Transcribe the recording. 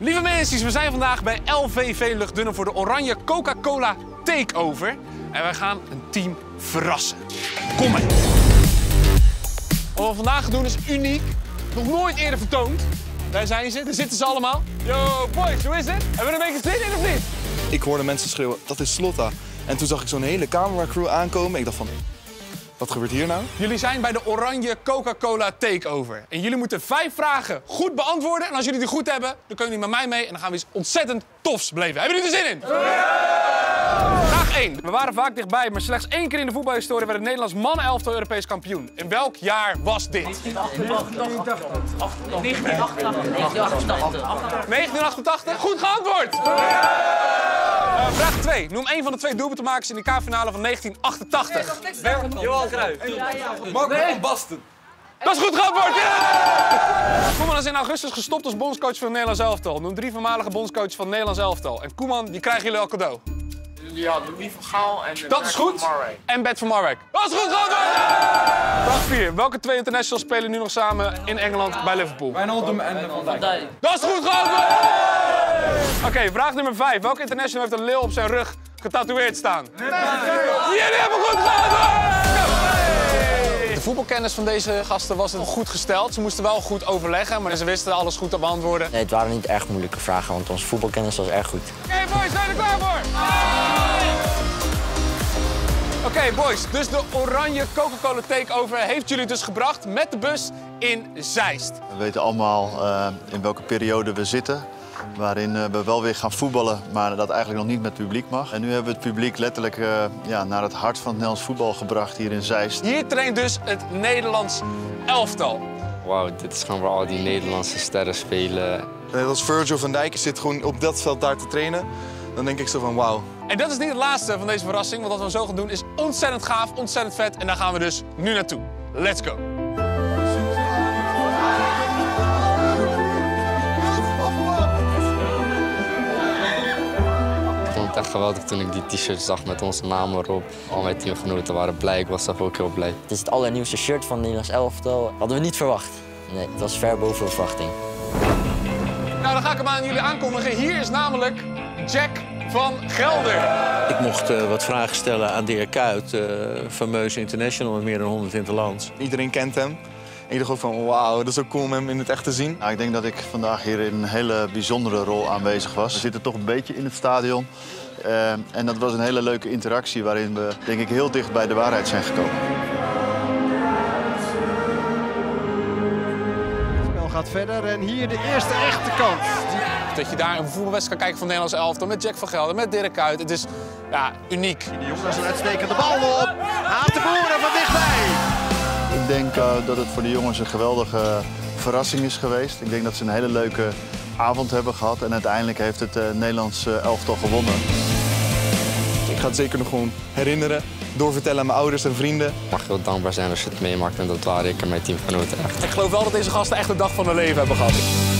Lieve mensen, we zijn vandaag bij LVV Lugdunne voor de Oranje Coca-Cola Takeover. En wij gaan een team verrassen. Kom mee. Wat we vandaag gaan doen is uniek. Nog nooit eerder vertoond. Daar zijn ze, daar zitten ze allemaal. Yo, boys, hoe is het? Hebben we er een beetje zin in of niet? Ik hoorde mensen schreeuwen, dat is Slotta. En toen zag ik zo'n hele cameracrew aankomen. Ik dacht van, wat gebeurt hier nou? Jullie zijn bij de Oranje Coca-Cola Takeover. En jullie moeten 5 vragen goed beantwoorden. En als jullie die goed hebben, dan kunnen jullie met mij mee. En dan gaan we iets ontzettend tofs beleven. Hebben jullie er zin in? Vraag 1. We waren vaak dichtbij, maar slechts 1 keer in de voetbalhistorie werd het Nederlands mannenelftal Europees kampioen. In welk jaar was dit? 1988. Goed geantwoord! Vraag 2. Noem 1 van de 2 doelpuntenmakers in de K-finale van 1988. Johan Cruijff. Marco van Basten. Dat is goed geantwoord! Ja! Koeman is in augustus gestopt als bondscoach van het Nederlands elftal. Noem 3 voormalige bondscoaches van het Nederlands elftal. En Koeman, die krijgen jullie al cadeau. Ja, Louis van Gaal en Dat is goed. En Bert van Marwijk. Dat is goed geantwoord! Vraag 4. Welke 2 internationals spelen nu nog samen in Engeland bij Liverpool? Wijnaldum en Van Dijk. Dat is goed geantwoord! Oké, vraag nummer 5. Welke international heeft een leeuw op zijn rug getatoeëerd staan? Jullie hebben goed geantwoord! De voetbalkennis van deze gasten was goed gesteld. Ze moesten wel goed overleggen, maar ze wisten alles goed te beantwoorden. Nee, het waren niet erg moeilijke vragen, want onze voetbalkennis was erg goed. Oké, boys, zijn we er klaar voor? Oké, boys, dus de Oranje Coca-Cola Takeover heeft jullie dus gebracht met de bus in Zeist. We weten allemaal in welke periode we zitten. Waarin we wel weer gaan voetballen, maar dat eigenlijk nog niet met publiek mag. En nu hebben we het publiek letterlijk naar het hart van het Nederlands voetbal gebracht hier in Zeist. Hier traint dus het Nederlands elftal. Wauw, dit is gewoon waar al die Nederlandse sterren spelen. Net als Virgil van Dijk zit gewoon op dat veld daar te trainen. Dan denk ik zo van wauw. En dat is niet het laatste van deze verrassing, want wat we zo gaan doen is ontzettend gaaf, ontzettend vet. En daar gaan we dus nu naartoe. Let's go! Ik vond het echt geweldig toen ik die t-shirt zag met onze namen erop. Al mijn teamgenoten waren blij, ik was zelf ook heel blij. Het is het allernieuwste shirt van het Nederlands elftal. Hadden we niet verwacht. Nee, het was ver boven verwachting. Nou, dan ga ik hem aan jullie aankondigen. Hier is namelijk Jack van Gelder. Ik mocht wat vragen stellen aan Dirk Kuyt, fameuze international met meer dan 100 interlands. Iedereen kent hem. En ik dacht ook van wauw, dat is ook cool om hem in het echt te zien. Nou, ik denk dat ik vandaag hier in een hele bijzondere rol aanwezig was. We zitten toch een beetje in het stadion. En dat was een hele leuke interactie waarin we denk ik heel dicht bij de waarheid zijn gekomen. Het spel gaat verder en hier de eerste echte kans. Dat je daar een voetbalwedstrijd kan kijken van het Nederlands elftal met Jack van Gelder, met Dirk Kuyt. Het is uniek. De jongens een uitstekende bal op. Haat de Boeren van dichtbij. Ik denk dat het voor de jongens een geweldige verrassing is geweest. Ik denk dat ze een hele leuke avond hebben gehad. En uiteindelijk heeft het Nederlands elftal gewonnen. Ik ga het zeker nog gewoon herinneren, doorvertellen aan mijn ouders en vrienden. Ik mag heel dankbaar zijn als je het meemaakt en dat waren ik en mijn teamgenoten echt. Ik geloof wel dat deze gasten echt de dag van hun leven hebben gehad.